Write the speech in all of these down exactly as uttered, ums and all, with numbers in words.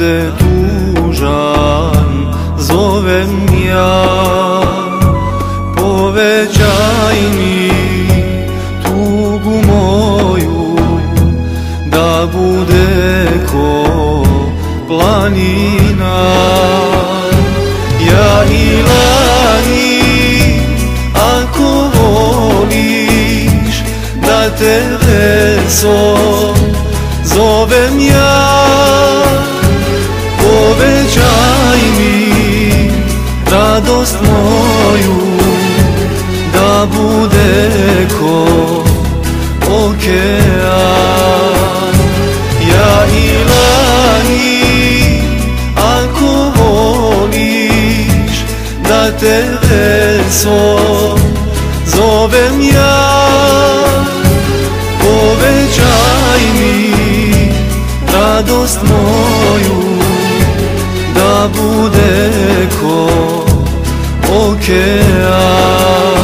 te tužan zovem ja. Povećaj mi tugu moju, da bude ko planina. Ja Ilahi, ako voliš da te vesom zovem ja, povećaj mi radost moju, da bude ko okean. Ja Ilahi, ako voliš da te vesom zovem ja, povećaj mi radost moju, da bude ko okean.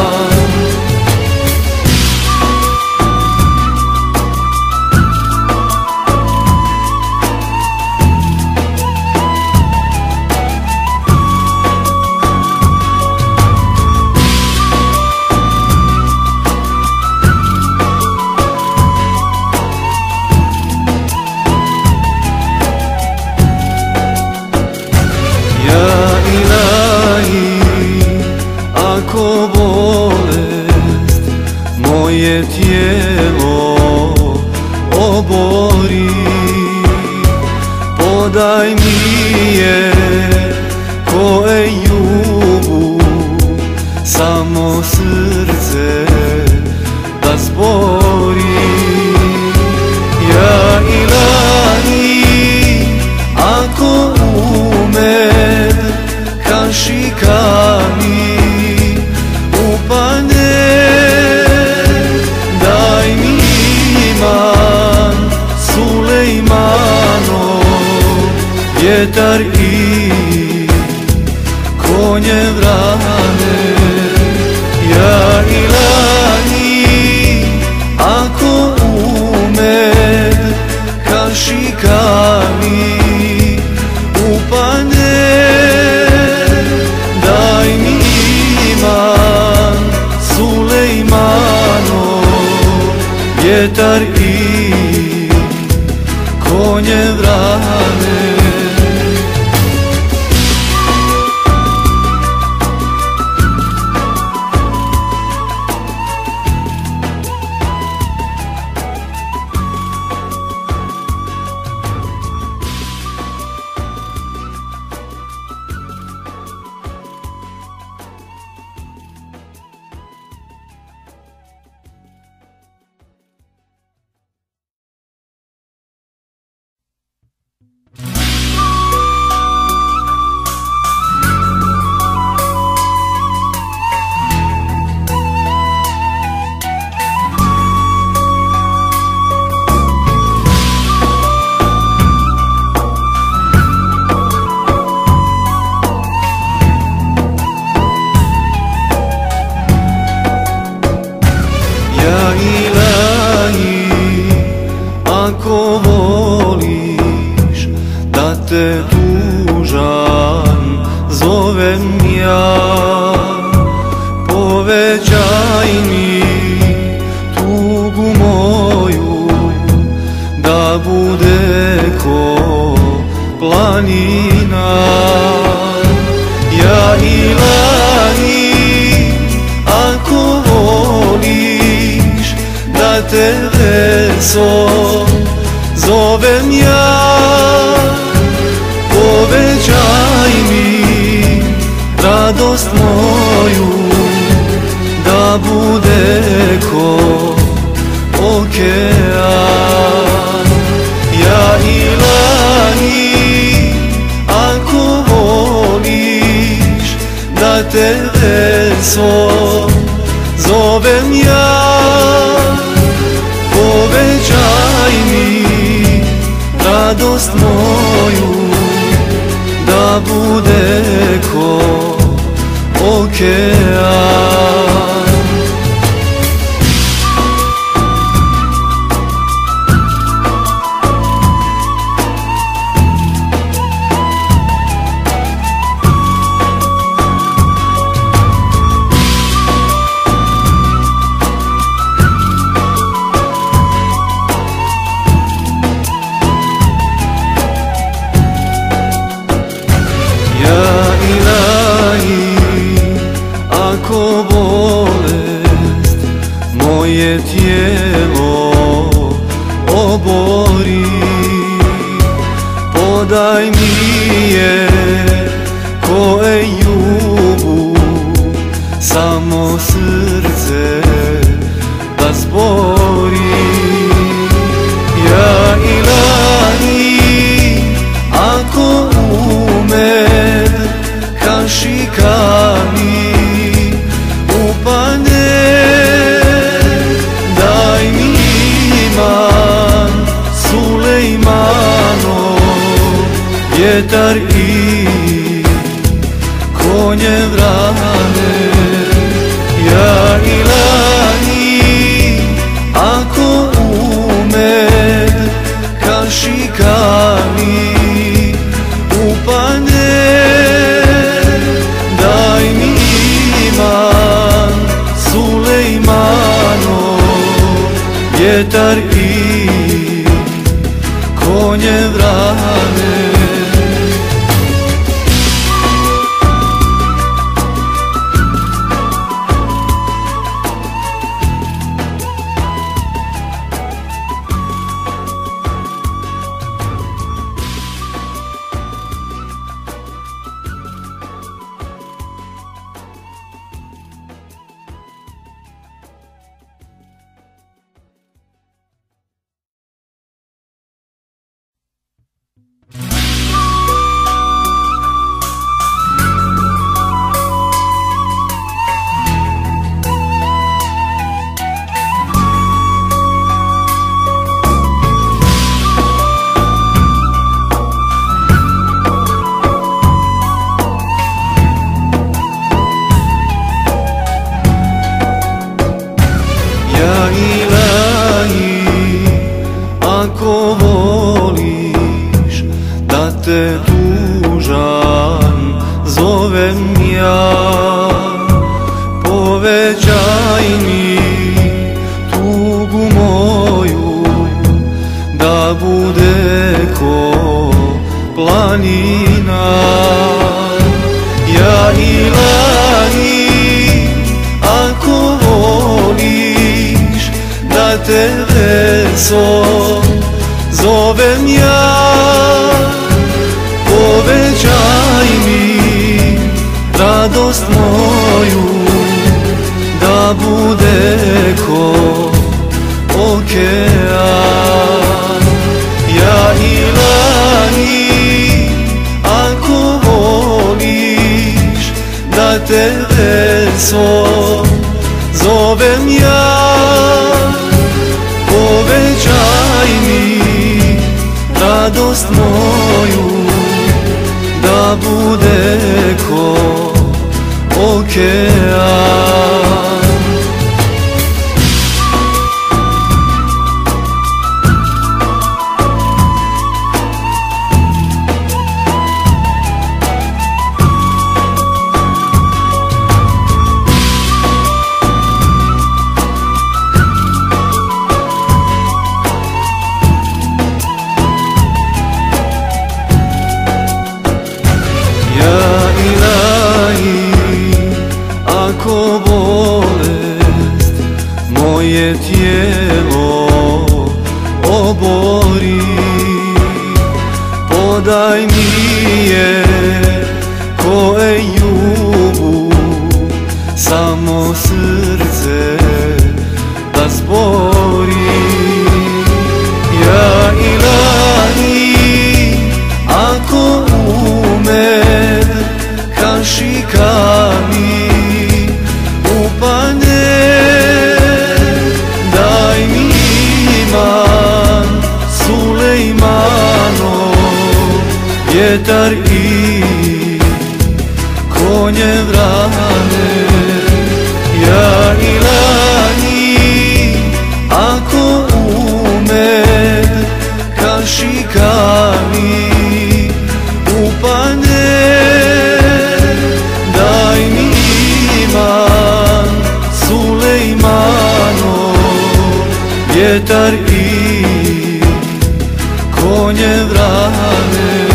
Ako bolest moje tijelo obori, podaj mi je ko Ejubu, samo srce da zbori. Ja Ilahi, ako umed kašikami upane, daj mi iman Sulejmanov, vjetar i konje vrane. Ja Ilahi, ako umed kašikami upane, daj mi iman Sulejmanov, vjetar i konje vrane. Ako voliš da te tužan zovem ja, povećaj mi tugu moju, da bude ko planina. Ja Ilahi, ako voliš da te vesom zovem ja, povećaj mi radost moju, da bude ko okean. Ja Ilahi, ako voliš da te vesom zovem ja, povećaj mi radost moju, da bude ko okean. podaj mi je ko Ejubu, samo srce da zbori. Ja Ilahi, ako umed kašikami upane, daj mi iman Sulejmanov, vjetar i konje vrane. Ja Ilahi, ako umed kašikami upane, daj mi iman Sulejmanov, vjetar i konje vrane. Ako voliš da te tužan zovem ja, povećaj mi tugu moju, da bude ko planina. Ja Ilahi, ako voliš da te veso zovem ja, povećaj mi radost moju, da bude ko okean. Ja Ilahi, ako voliš da te veso zovem ja, povećaj mi radost moju, da bude ko okean. Ako bolest moje tijelo obori, podaj mi je ko Ejubu, samo srce da zbori. Ja Ilahi, ako umed kašikami upane, daj mi iman Sulejmanov, vjetar i konje vrane. Ja Ilahi, ako umed kašikami upane, daj mi iman Sulejmanov, vjetar i konje vrane.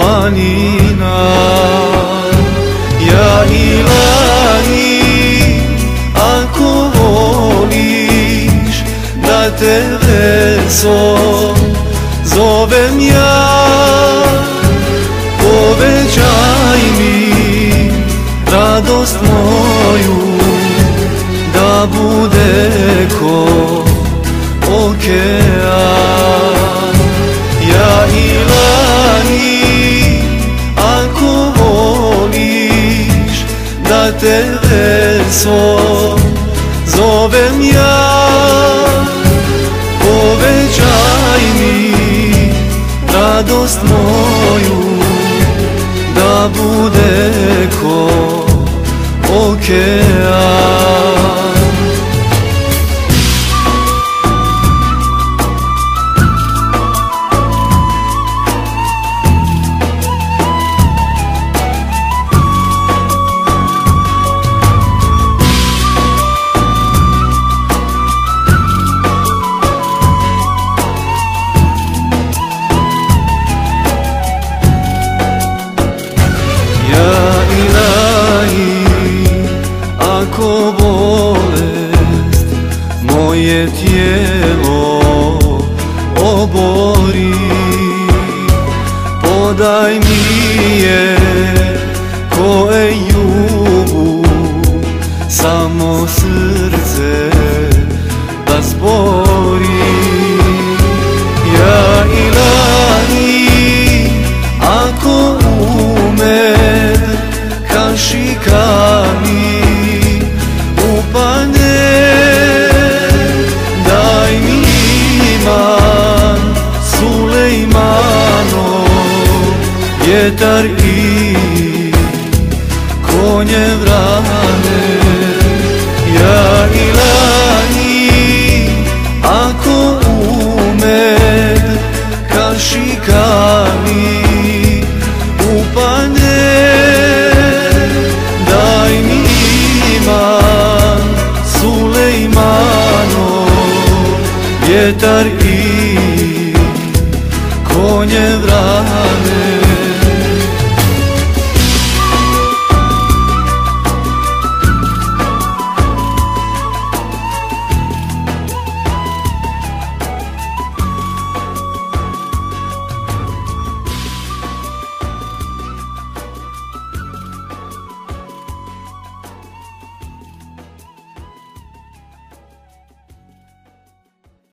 planina. Ja Ilahi, ako voliš da te veso zovem ja, povećaj mi radost moju, da bude ko okean. Ja Ilahi, ako voliš da te veso zovem ja, povećaj mi radost moju, da bude ko okean. Ako bolest moje tijelo obori, podaj mi je ko Ejubu, samo srce da zbori. Ja Ilahi, ako umed kašikami upane, daj mi iman Sulejmanov vjetar i konje vrane.